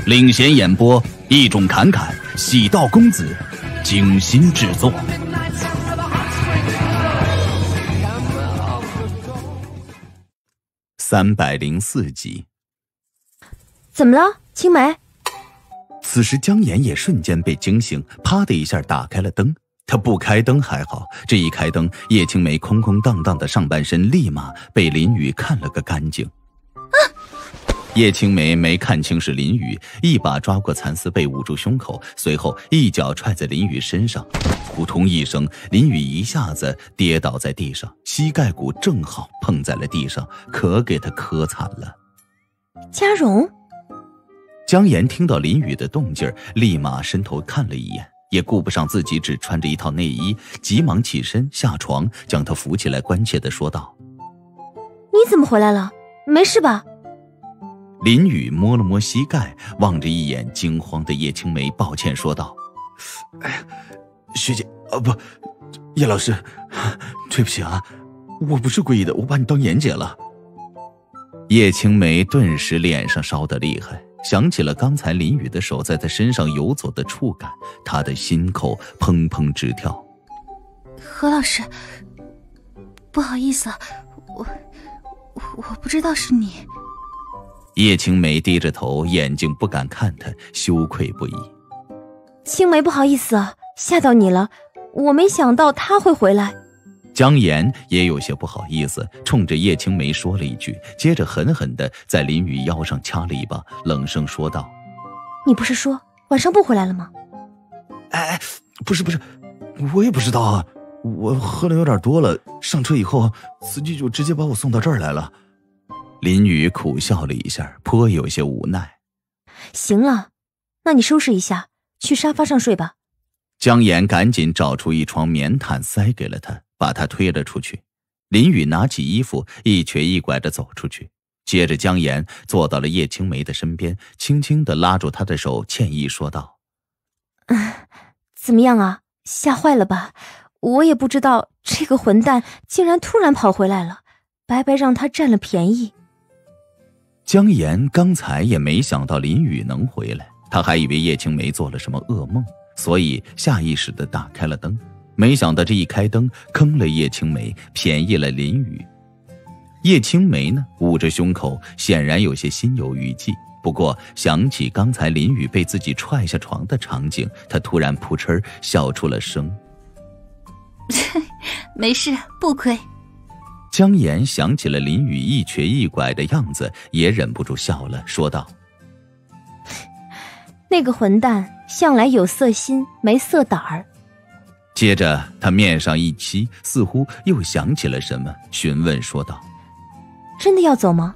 领衔演播，一种侃侃，喜道公子，精心制作。304集。 怎么了，青梅？ 此时姜妍也瞬间被惊醒，啪的一下打开了灯。他不开灯还好，这一开灯，叶青梅空空荡荡的上半身立马被林雨看了个干净。叶青梅没看清是林雨，一把抓过蚕丝被捂住胸口，随后一脚踹在林雨身上，扑通一声，林雨一下子跌倒在地上，膝盖骨正好碰在了地上，可给他磕惨了。 嘉荣。 姜妍听到林雨的动静，立马伸头看了一眼，也顾不上自己只穿着一套内衣，急忙起身下床，将他扶起来，关切地说道： 你怎么回来了？没事吧？ 林雨摸了摸膝盖，望着一眼惊慌的叶青梅，抱歉说道：哎呀，学姐，不，叶老师，对不起啊，我不是故意的，我把你当妍姐了。叶青梅顿时脸上烧得厉害，想起了刚才林雨的手在她身上游走的触感，她的心口砰砰直跳。 何老师，不好意思，我不知道是你。 叶青梅低着头，眼睛不敢看他，羞愧不已。 青梅，不好意思啊，吓到你了，我没想到他会回来。 姜妍也有些不好意思，冲着叶青梅说了一句，接着狠狠地在林雨腰上掐了一把，冷声说道： 你不是说晚上不回来了吗？ 哎，不是，我也不知道啊，我喝的有点多了，上车以后司机就直接把我送到这儿来了。 林雨苦笑了一下，颇有些无奈。 行了，那你收拾一下，去沙发上睡吧。 姜妍赶紧找出一床棉毯塞给了他，把他推了出去。林雨拿起衣服，一瘸一拐地走出去。接着姜妍坐到了叶青梅的身边，轻轻地拉住她的手，歉意说道： 怎么样啊，吓坏了吧？我也不知道这个混蛋竟然突然跑回来了，白白让他占了便宜。 姜妍刚才也没想到林雨能回来，她还以为叶青梅做了什么噩梦，所以下意识地打开了灯。没想到这一开灯，坑了叶青梅，便宜了林雨。叶青梅呢，捂着胸口，显然有些心有余悸。不过想起刚才林雨被自己踹下床的场景，她突然扑哧笑出了声。 没事，不亏。 姜妍想起了林雨一瘸一拐的样子，也忍不住笑了，说道： 那个混蛋向来有色心没色胆儿。 接着他面上一漆，似乎又想起了什么，询问说道： 真的要走吗？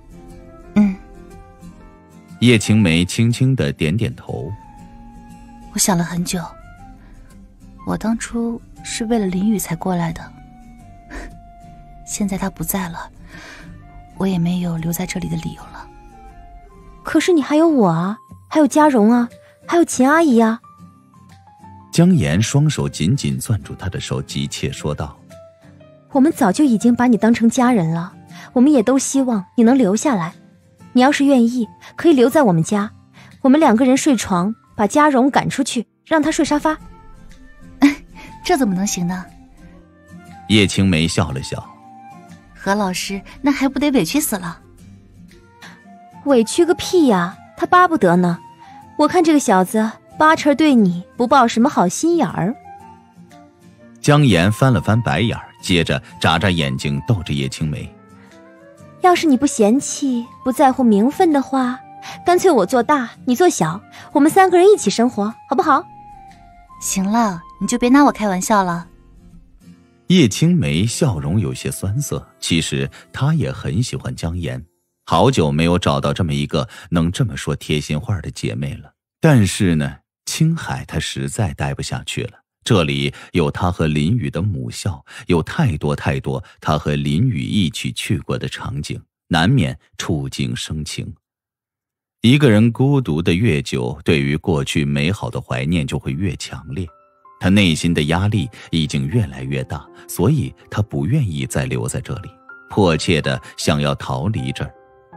叶青梅轻轻地点点头。 我想了很久，我当初是为了林雨才过来的，现在他不在了，我也没有留在这里的理由了。 可是你还有我啊，还有嘉荣啊，还有秦阿姨啊。 姜妍双手紧紧攥住他的手，急切说道： 我们早就已经把你当成家人了，我们也都希望你能留下来。你要是愿意，可以留在我们家，我们2个人睡床，把嘉荣赶出去，让他睡沙发。 这怎么能行呢？ 叶青梅笑了笑： 何老师，那还不得委屈死了？ 委屈个屁呀，他巴不得呢。我看这个小子八成对你不抱什么好心眼儿。 姜妍翻了翻白眼，接着眨眨眼睛逗着叶青梅： 要是你不嫌弃不在乎名分的话，干脆我做大你做小，我们3个人一起生活，好不好？ 行了，你就别拿我开玩笑了。 叶青梅笑容有些酸涩，其实她也很喜欢姜妍，好久没有找到这么一个能这么说贴心话的姐妹了。但是呢，青海她实在待不下去了，这里有她和林雨的母校，有太多太多她和林雨一起去过的场景，难免触景生情。一个人孤独的越久，对于过去美好的怀念就会越强烈。他内心的压力已经越来越大，所以他不愿意再留在这里，迫切地想要逃离这儿。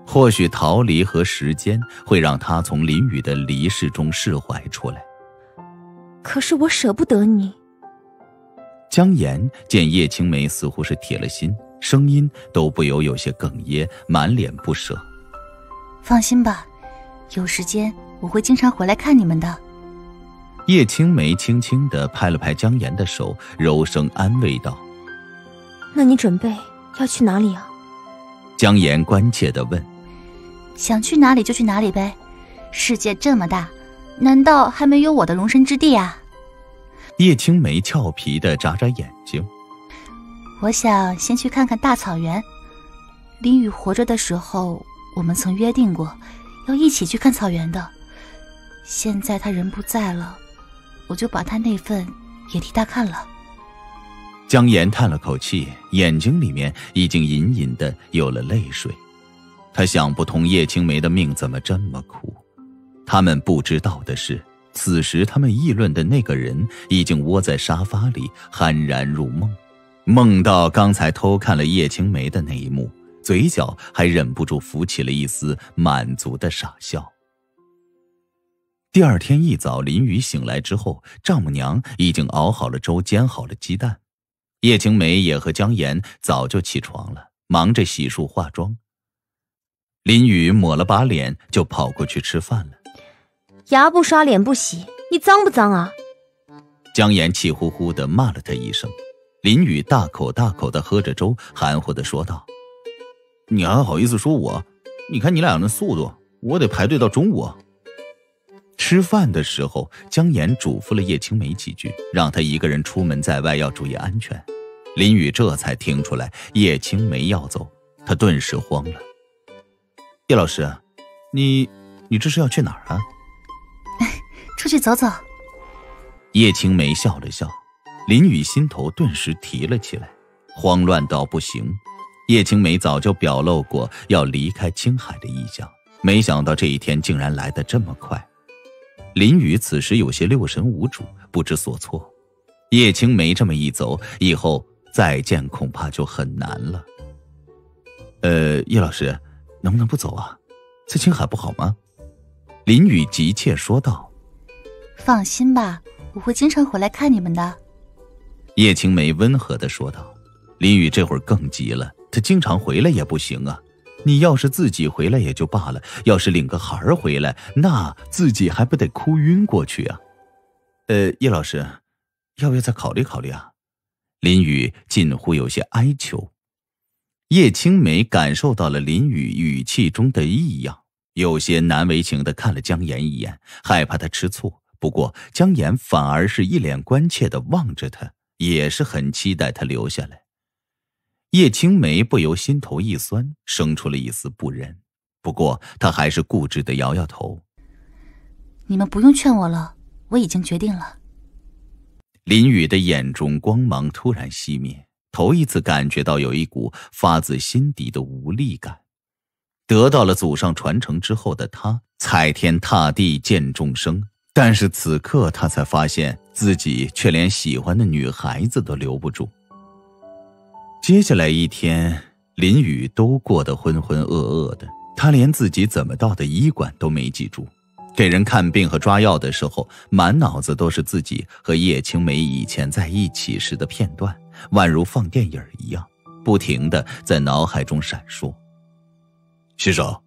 或许逃离和时间会让他从林雨的离世中释怀出来。 可是我舍不得你。 江岩见叶青梅似乎是铁了心，声音都不由有些哽咽，满脸不舍。 放心吧，有时间我会经常回来看你们的。 叶青梅轻轻地拍了拍江岩的手，柔声安慰道： 那你准备要去哪里啊？ 江岩关切地问。 想去哪里就去哪里呗，世界这么大，难道还没有我的容身之地啊？ 叶青梅俏皮地眨眨眼睛。 我想先去看看大草原。林雨活着的时候，我们曾约定过要一起去看草原的。现在他人不在了，我就把他那份也替他看了。 江岩叹了口气，眼睛里面已经隐隐的有了泪水。他想不通叶青梅的命怎么这么苦。他们不知道的是，此时他们议论的那个人已经窝在沙发里酣然入梦，梦到刚才偷看了叶青梅的那一幕，嘴角还忍不住浮起了一丝满足的傻笑。第二天一早，林雨醒来之后，丈母娘已经熬好了粥，煎好了鸡蛋。叶青梅也和江岩早就起床了，忙着洗漱化妆。林雨抹了把脸就跑过去吃饭了。 牙不刷脸不洗，你脏不脏啊？ 江岩气呼呼地骂了他一声。林雨大口大口地喝着粥，含糊地说道：你还好意思说我？你看你俩那速度，我得排队到中午。吃饭的时候，江岩嘱咐了叶青梅几句，让她一个人出门在外要注意安全。林雨这才听出来叶青梅要走，她顿时慌了。叶老师，你这是要去哪儿啊？ 出去走走。 叶青梅笑了笑，林雨心头顿时提了起来，慌乱到不行。叶青梅早就表露过要离开青海的意向，没想到这一天竟然来得这么快。林雨此时有些六神无主，不知所措。叶青梅这么一走，以后再见恐怕就很难了。叶老师，能不能不走啊？在青海不好吗？林雨急切说道。 放心吧，我会经常回来看你们的。 叶青梅温和地说道。林雨这会儿更急了，他经常回来也不行啊。你要是自己回来也就罢了，要是领个孩儿回来，那自己还不得哭晕过去啊？叶老师，要不要再考虑考虑啊？林雨近乎有些哀求。叶青梅感受到了林雨语气中的异样，有些难为情地看了江岩一眼，害怕他吃醋。不过江岩反而是一脸关切地望着他，也是很期待他留下来。叶青梅不由心头一酸，生出了一丝不忍。不过她还是固执地摇摇头。 你们不用劝我了，我已经决定了。 林雨的眼中光芒突然熄灭，头一次感觉到有一股发自心底的无力感。得到了祖上传承之后的他，踩天踏地见众生，但是此刻他才发现自己却连喜欢的女孩子都留不住。接下来一天，林雨都过得浑浑噩噩的，他连自己怎么到的医馆都没记住。给人看病和抓药的时候，满脑子都是自己和叶青梅以前在一起时的片段，宛如放电影一样，不停地在脑海中闪烁。 先生，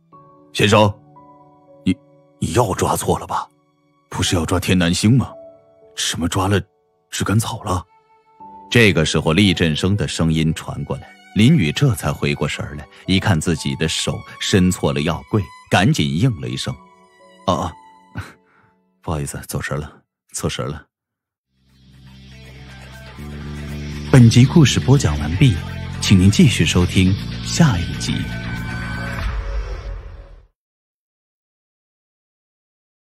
你药抓错了吧？不是要抓天南星吗？什么抓了炙甘草了？ 这个时候厉振生的声音传过来，林雨这才回过神来，一看自己的手伸错了药柜，赶紧应了一声： 不好意思，走神了，错神了。 本集故事播讲完毕，请您继续收听下一集。